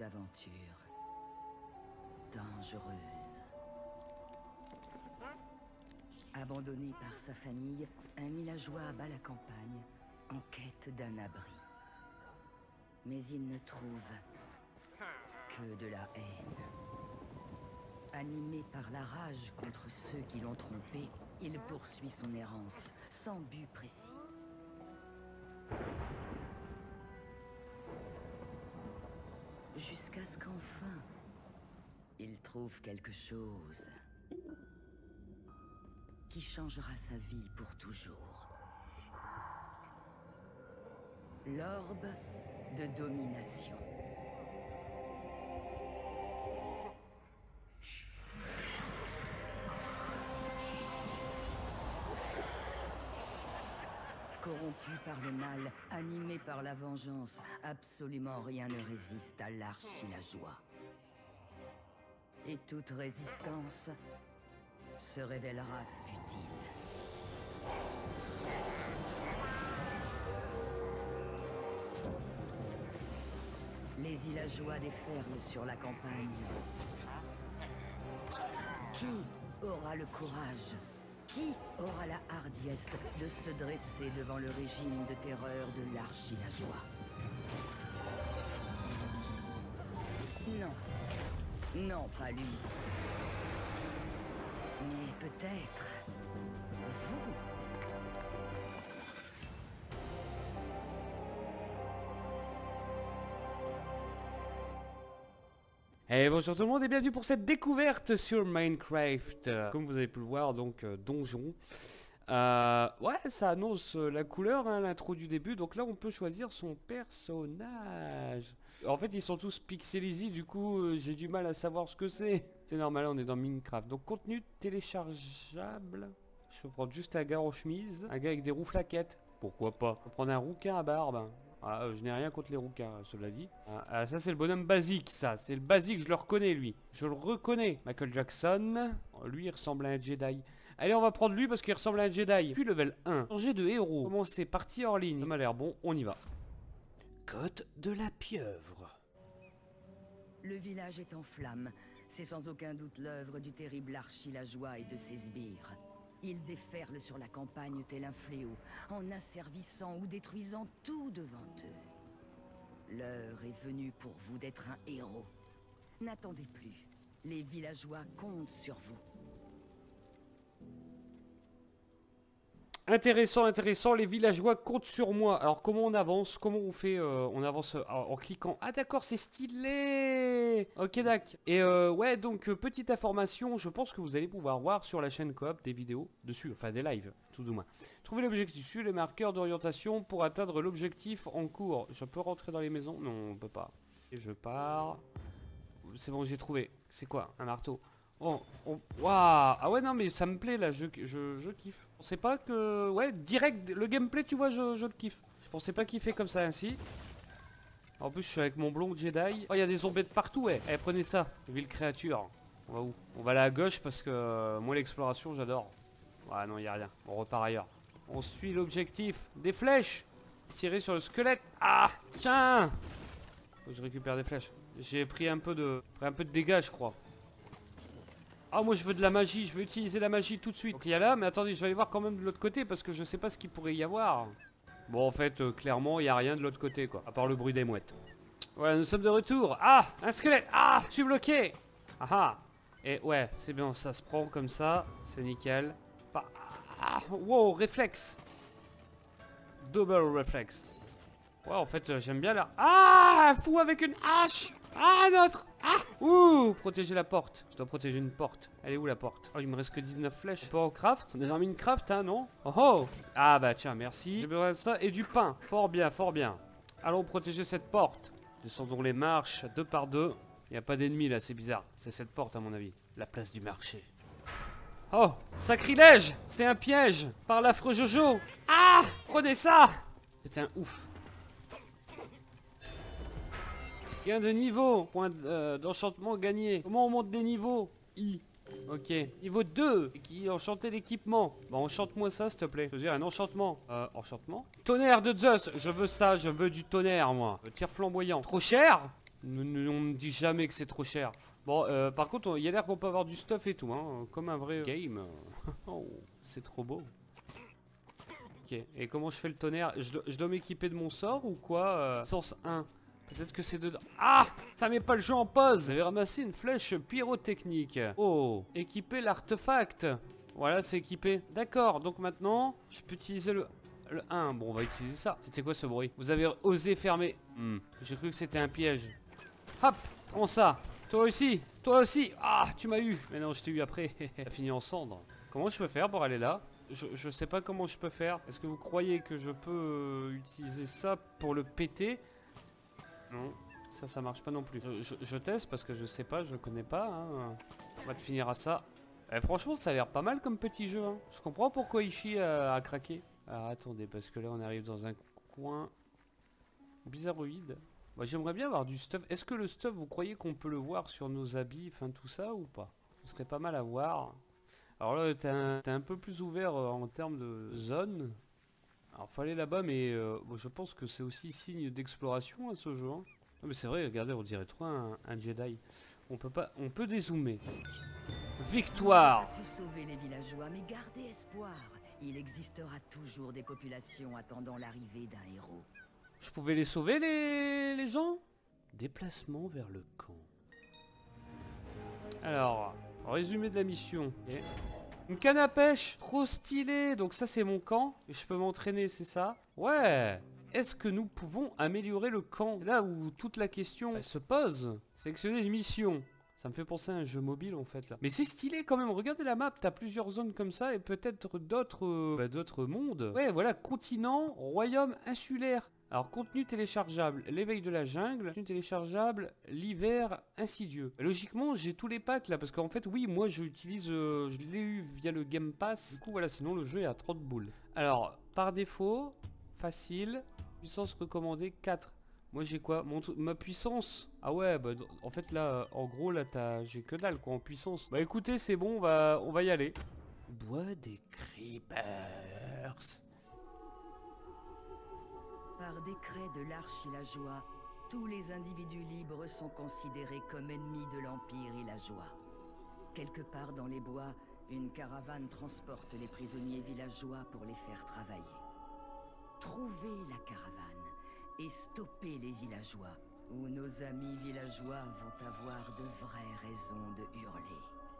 d'aventure. Dangereuse. Abandonné par sa famille, un villageois abat la campagne, en quête d'un abri. Mais il ne trouve que de la haine. Animé par la rage contre ceux qui l'ont trompé, il poursuit son errance, sans but précis. Jusqu'à ce qu'enfin, il trouve quelque chose qui changera sa vie pour toujours. L'orbe de domination. Corrompu par le mal, animé par la vengeance, absolument rien ne résiste à l'archi-la-joie. Et toute résistance se révélera futile. Les villageois déferlent sur la campagne. Qui aura le courage? Qui aura la hardiesse de se dresser devant le régime de terreur de l'archi-la-joie? Non. Non, pas lui. Mais peut-être vous. Et bonjour tout le monde et bienvenue pour cette découverte sur Minecraft. Comme vous avez pu le voir, donc donjon. Ouais, ça annonce la couleur, hein, l'intro du début. Donc là, on peut choisir son personnage. En fait, ils sont tous pixelisés, du coup, j'ai du mal à savoir ce que c'est. C'est normal, on est dans Minecraft. Donc contenu téléchargeable. Je peux prendre juste un gars en chemise, un gars avec des roues flaquettes. Pourquoi pas? On peut prendre un rouquin à barbe. Ah, je n'ai rien contre les rouquins, cela dit. Ça c'est le bonhomme basique, ça. C'est le basique, je le reconnais lui. Je le reconnais. Michael Jackson. Lui, il ressemble à un Jedi. Allez, on va prendre lui parce qu'il ressemble à un Jedi. Puis level 1. Changer de héros. Commencer, partie hors ligne. Ça m'a l'air bon, on y va. Côte de la pieuvre. Le village est en flammes. C'est sans aucun doute l'œuvre du terrible archi-la-joie et de ses sbires. Ils déferlent sur la campagne tel un fléau, en asservissant ou détruisant tout devant eux. L'heure est venue pour vous d'être un héros. N'attendez plus. Les villageois comptent sur vous. Intéressant, intéressant, les villageois comptent sur moi. Alors comment on avance? Comment on fait? On avance en cliquant. Ah d'accord, c'est stylé. Ok d'accord. Et ouais, donc petite information, je pense que vous allez pouvoir voir sur la chaîne Coop des vidéos dessus, enfin des lives, tout du moins. Trouvez l'objectif, suivez les marqueurs d'orientation pour atteindre l'objectif en cours. Je peux rentrer dans les maisons? Non, on peut pas. Et je pars. C'est bon, j'ai trouvé. C'est quoi? Un marteau. Oh, waouh! Ah ouais, non mais ça me plaît là, je kiffe. Je pensais pas que... Ouais, direct, le gameplay, tu vois, je le kiffe. Je pensais pas qu'il fait comme ça ainsi. En plus, je suis avec mon blond Jedi. Oh, il y a des zombies de partout, ouais. Eh, prenez ça, ville créature. On va où? On va aller à gauche parce que moi, l'exploration, j'adore. Ouais, non, il y a rien. On repart ailleurs. On suit l'objectif. Des flèches! Tirer sur le squelette. Ah! Tiens! Faut que je récupère des flèches. J'ai pris un peu de dégâts, je crois. Ah moi je veux de la magie, je veux utiliser la magie tout de suite. Donc il y a là, mais attendez, je vais aller voir quand même de l'autre côté parce que je sais pas ce qu'il pourrait y avoir. Bon en fait, clairement il n'y a rien de l'autre côté quoi, à part le bruit des mouettes. Voilà, nous sommes de retour. Ah, un squelette. Ah, je suis bloqué. Ah ah. Et ouais, c'est bien, ça se prend comme ça, c'est nickel. Ah, wow, réflexe. Double réflexe. Ouais en fait j'aime bien la... Ah, un fou avec une hache. Ah, notre... Ah! Ouh! Protéger la porte. Je dois protéger une porte. Elle est où la porte? Oh, il me reste que 19 flèches. On peut en craft? On est dans Minecraft, hein, non? Oh oh! Ah bah tiens, merci. J'ai besoin de ça et du pain. Fort bien, fort bien. Allons protéger cette porte. Descendons les marches, 2 par 2. Il n'y a pas d'ennemis là, c'est bizarre. C'est cette porte à mon avis. La place du marché. Oh! Sacrilège! C'est un piège! Par l'affreux Jojo! Ah! Prenez ça! C'était un ouf. Gain de niveau, point d'enchantement gagné. Comment on monte des niveaux? I. Ok. Niveau 2. Qui enchanter l'équipement. Bon, enchante-moi ça, s'il te plaît. Je veux dire, un enchantement. Enchantement. Tonnerre de Zeus. Je veux ça, je veux du tonnerre, moi. Tir flamboyant. Trop cher? On me dit jamais que c'est trop cher. Bon, par contre, il y a l'air qu'on peut avoir du stuff et tout, hein, comme un vrai game. Oh, c'est trop beau. Ok, et comment je fais le tonnerre? Je dois m'équiper de mon sort ou quoi? Sens 1. Peut-être que c'est dedans. Ah! Ça met pas le jeu en pause. Vous avez ramassé une flèche pyrotechnique. Oh, équiper l'artefact. Voilà, c'est équipé. D'accord, donc maintenant, je peux utiliser le 1. Bon, on va utiliser ça. C'était quoi ce bruit? Vous avez osé fermer. J'ai cru que c'était un piège. Hop, prends ça. Toi aussi, toi aussi. Ah, tu m'as eu. Mais non, je t'ai eu après. Ça fini en cendres. Comment je peux faire pour aller là? Je sais pas comment je peux faire. Est-ce que vous croyez que je peux utiliser ça pour le péter? Non, ça marche pas non plus. Je teste parce que je sais pas, je connais pas. Hein. On va te finir à ça. Franchement, ça a l'air pas mal comme petit jeu. Hein. Je comprends pourquoi Ishii a craqué. Alors attendez, parce que là on arrive dans un coin bizarroïde. Moi j'aimerais bien avoir du stuff. Est-ce que le stuff, vous croyez qu'on peut le voir sur nos habits, enfin tout ça ou pas? Ce serait pas mal à voir. Alors là, t'es un peu plus ouvert en termes de zone. Alors faut aller là-bas, mais bon, je pense que c'est aussi signe d'exploration à ce jeu. Hein. Non, mais c'est vrai, regardez, on dirait trop un Jedi. On peut dézoomer. Victoire! On a pu sauver les villageois, mais gardez espoir. Il existera toujours des populations attendant l'arrivée d'un héros. Je pouvais les sauver, les gens? Déplacement vers le camp. Alors, résumé de la mission. Okay. Une canne à pêche, trop stylé. Donc ça c'est mon camp et je peux m'entraîner, c'est ça? Ouais. Est-ce que nous pouvons améliorer le camp? C'est là où toute la question se pose. Sélectionner une mission. Ça me fait penser à un jeu mobile en fait là. Mais c'est stylé quand même, regardez la map, t'as plusieurs zones comme ça et peut-être d'autres mondes. Ouais voilà, continent, royaume insulaire. Alors contenu téléchargeable, l'éveil de la jungle, contenu téléchargeable, l'hiver insidieux. Logiquement j'ai tous les packs là parce qu'en fait oui moi je l'ai eu via le Game Pass. Du coup voilà, sinon le jeu est à 30 boules. Alors par défaut, facile, puissance recommandée 4. Moi j'ai quoi? Ma puissance? Ah ouais bah en fait là en gros là j'ai que dalle quoi en puissance. Bah écoutez c'est bon, on va y aller. Bois des creepers. Par décret de l'archilageois, tous les individus libres sont considérés comme ennemis de l'Empire villageois. Quelque part dans les bois, une caravane transporte les prisonniers villageois pour les faire travailler. Trouvez la caravane et stoppez les villageois, ou nos amis villageois vont avoir de vraies raisons de hurler.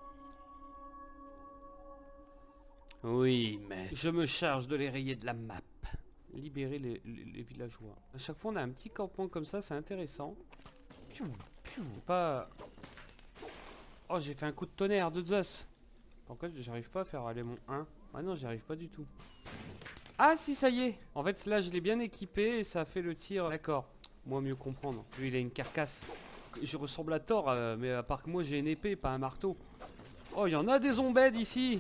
Oui, mais je me charge de les rayer de la map. Libérer les villageois. À chaque fois on a un petit campement comme ça, c'est intéressant. Piou, piou. Pas... Oh j'ai fait un coup de tonnerre de Zeus. Pourquoi j'arrive pas à faire aller mon 1? Ah non j'y arrive pas du tout. Ah si ça y est. En fait là je l'ai bien équipé et ça a fait le tir. D'accord. Moi mieux comprendre. Lui il a une carcasse. Je ressemble à Thor mais à part que moi j'ai une épée pas un marteau. Oh il y en a des zombies ici.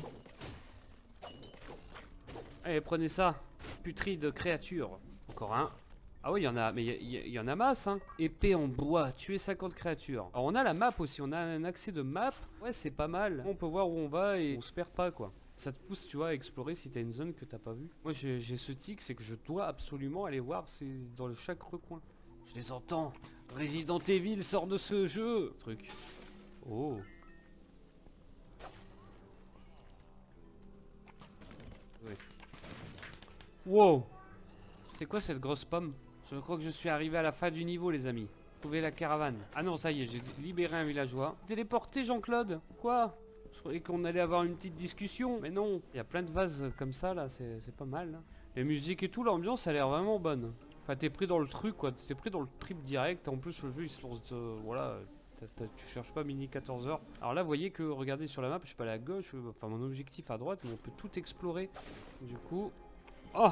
Allez prenez ça. Puterie de créatures. Encore un. Ah oui, il y en a, mais il y en a masse, hein. Épée en bois, tuer 50 créatures. Alors on a la map aussi, on a un accès de map. Ouais, c'est pas mal. On peut voir où on va et on se perd pas, quoi. Ça te pousse, tu vois, à explorer si t'as une zone que t'as pas vue. Moi, j'ai ce tic, c'est que je dois absolument aller voir c'est dans chaque recoin. Je les entends. Resident Evil sort de ce jeu. Truc. Oh. Ouais. Wow. C'est quoi cette grosse pomme? Je crois que je suis arrivé à la fin du niveau les amis. Trouvez la caravane. Ah non ça y est, j'ai libéré un villageois. Téléporté Jean-Claude? Quoi? Je croyais qu'on allait avoir une petite discussion. Mais non. Il y a plein de vases comme ça là, c'est pas mal. Hein. Les musiques et tout, l'ambiance a l'air vraiment bonne. Enfin t'es pris dans le truc quoi, t'es pris dans le trip direct. En plus le jeu il se lance, voilà. Tu cherches pas mini 14h. Alors là vous voyez que, regardez sur la map, je peux aller à gauche. Enfin mon objectif à droite, mais on peut tout explorer. Du coup... Oh!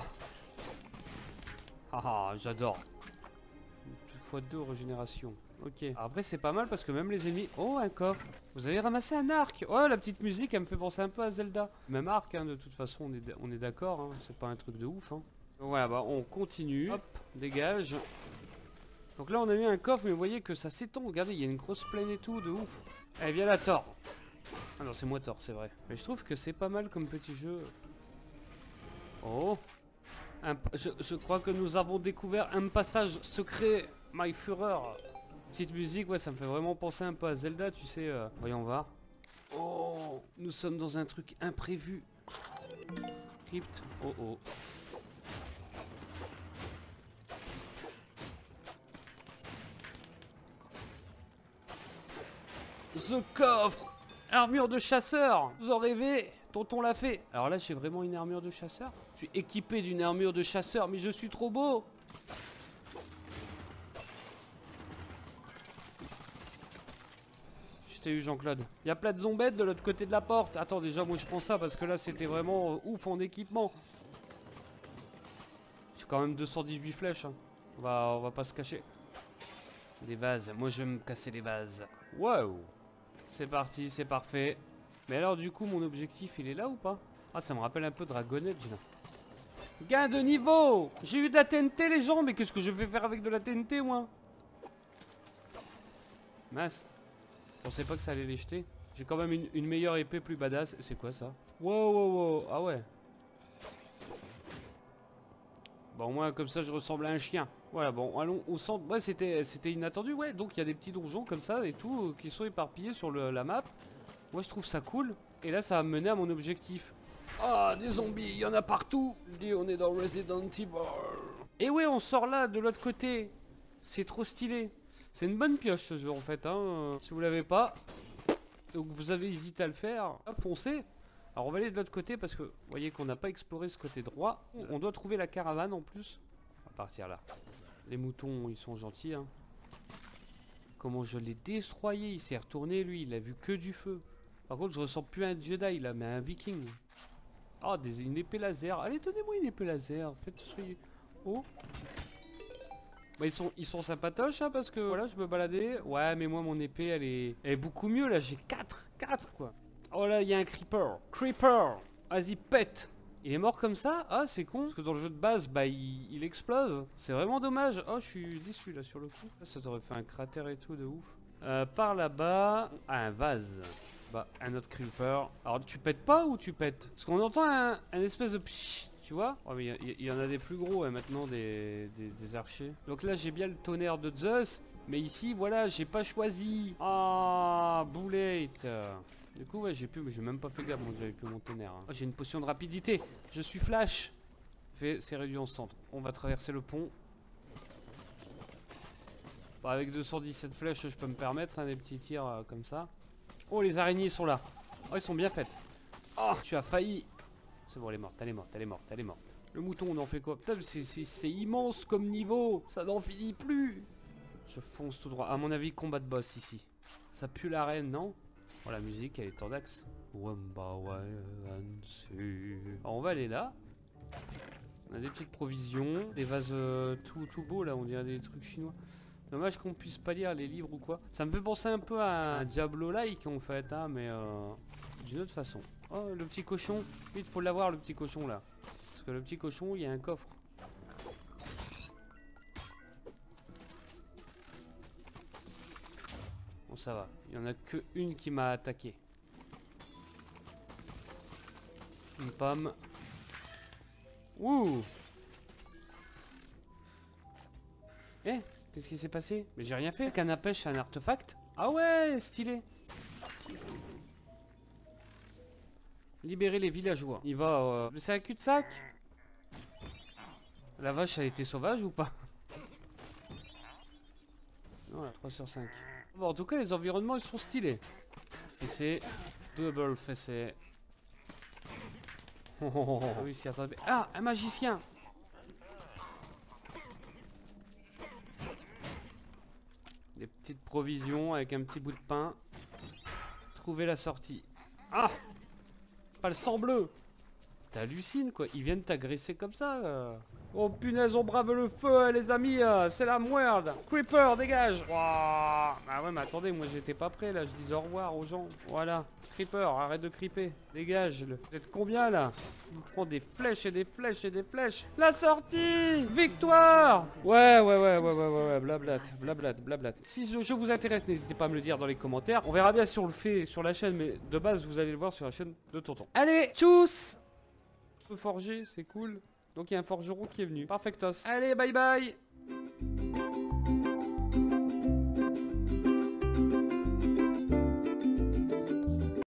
Ah j'adore. x2 régénération. Ok. Alors après c'est pas mal parce que même les ennemis... Oh un coffre. Vous avez ramassé un arc. Oh la petite musique elle me fait penser un peu à Zelda. Même arc hein, de toute façon on est d'accord. Hein. C'est pas un truc de ouf. Hein. Voilà bah on continue. Hop, dégage. Donc là on a eu un coffre mais vous voyez que ça s'étend. Regardez il y a une grosse plaine et tout de ouf. Allez viens là Thor. Ah non c'est moi Thor c'est vrai. Mais je trouve que c'est pas mal comme petit jeu. Oh. Je crois que nous avons découvert un passage secret, my Führer. Petite musique, ouais, ça me fait vraiment penser un peu à Zelda, tu sais. Voyons voir. Oh, nous sommes dans un truc imprévu. Crypte. Oh oh. The coffre. Armure de chasseur. Vous en rêvez? Tonton l'a fait. Alors là, j'ai vraiment une armure de chasseur. Je suis équipé d'une armure de chasseur, mais je suis trop beau. Je t'ai eu, Jean-Claude. Il y a plein de zombettes de l'autre côté de la porte. Attends, déjà, moi je prends ça parce que là, c'était vraiment ouf en équipement. J'ai quand même 218 flèches. Hein. On va pas se cacher. Des vases. Moi, je vais me casser les vases. Waouh. C'est parti, c'est parfait. Mais alors, du coup, mon objectif, il est là ou pas? Ah, ça me rappelle un peu Dragon Age, là. Gain de niveau. J'ai eu de la TNT, les gens. Mais qu'est-ce que je vais faire avec de la TNT, moi? Mince. Je pensais pas que ça allait les jeter. J'ai quand même une meilleure épée plus badass. C'est quoi ça? Wow, wow, wow. Ah ouais. Bon, au moins comme ça je ressemble à un chien. Voilà, bon, allons au centre. Ouais, c'était inattendu. Ouais, donc il y a des petits donjons comme ça et tout qui sont éparpillés sur la map. Moi je trouve ça cool. Et là ça va me mener à mon objectif. Ah, des zombies, il y en a partout. Et on est dans Resident Evil. Et ouais, on sort là de l'autre côté. C'est trop stylé. C'est une bonne pioche ce jeu en fait, hein. Si vous l'avez pas, donc vous avez hésité à le faire, foncez. Alors on va aller de l'autre côté parce que vous voyez qu'on n'a pas exploré ce côté droit. On doit trouver la caravane en plus. On va partir là. Les moutons ils sont gentils, hein. Comment je l'ai destroyé, il s'est retourné lui, il a vu que du feu. Par contre je ressens plus un Jedi là, mais un viking. Ah, une épée laser. Allez, donnez-moi une épée laser. Faites soyez. Oh. Bah, ils sont sympatoches hein, parce que voilà, je me baladais. Ouais, mais moi mon épée elle est beaucoup mieux là. J'ai 4 quoi. Oh là, il y a un creeper. Creeper. Vas-y, pète. Il est mort comme ça? Ah, c'est con. Parce que dans le jeu de base, bah il explose. C'est vraiment dommage. Oh, je suis déçu là sur le coup. Ça t'aurait fait un cratère et tout de ouf. Par là-bas, un vase. Bah, un autre creeper. Alors, tu pètes pas ou tu pètes? Parce qu'on entend un espèce de pshhh. Tu vois? Oh, mais il y en a des plus gros hein, maintenant, des archers. Donc là, j'ai bien le tonnerre de Zeus. Mais ici, voilà, j'ai pas choisi. Ah, boulette. Du coup, ouais, j'ai même pas fait gaffe, moi, j'avais plus mon tonnerre. Hein. Oh, j'ai une potion de rapidité. Je suis flash. C'est réduit en centre. On va traverser le pont. Bah, avec 217 flèches, je peux me permettre hein, des petits tirs comme ça. Oh, les araignées sont là. Oh, ils sont bien faites. Oh, tu as failli. C'est bon, elle est morte, elle est morte, elle est morte, elle est morte. Le mouton, on en fait quoi? Putain, c'est immense comme niveau. Ça n'en finit plus. Je fonce tout droit. À mon avis, combat de boss ici. Ça pue l'arène, non? Oh, la musique, elle est tordax. Alors, on va aller là. On a des petites provisions. Des vases tout beaux, là. On dirait des trucs chinois. Dommage qu'on puisse pas lire les livres ou quoi. Ça me fait penser un peu à un Diablo-like, en fait, hein, mais d'une autre façon. Oh, le petit cochon. Vite, faut l'avoir, le petit cochon, là. Parce que le petit cochon, il y a un coffre. Bon, ça va. Il n'y en a que une qui m'a attaqué. Une pomme. Ouh! Eh, qu'est-ce qui s'est passé? Mais j'ai rien fait. Canne à pêche, c'est un artefact. Ah ouais, stylé. Libérer les villageois. Il va... C'est un cul-de-sac. La vache, elle était sauvage ou pas? Non, 3 sur 5. Bon, en tout cas, les environnements, ils sont stylés. Fessé. Double fessé. Oh, oh, oh. Ah oui, si, attendez. Ah, un magicien. Des petites provisions avec un petit bout de pain. Trouver la sortie. Ah! Pas le sang bleu. T'hallucines quoi, ils viennent t'agresser comme ça. Oh punaise, on brave le feu les amis, c'est la merde. Creeper, dégage. Wow. Ah ouais mais attendez, moi j'étais pas prêt là, je disais au revoir aux gens. Voilà, Creeper, arrête de creeper. Dégage, vous êtes combien là? On prend des flèches et des flèches et des flèches. La sortie. Victoire. Ouais, blablat. Si ce jeu vous intéresse, n'hésitez pas à me le dire dans les commentaires. On verra bien si on le fait sur la chaîne, mais de base vous allez le voir sur la chaîne de Tonton. Allez, tchuss. Forger, c'est cool. Donc il y a un forgeron qui est venu. Parfectos. Allez, bye bye.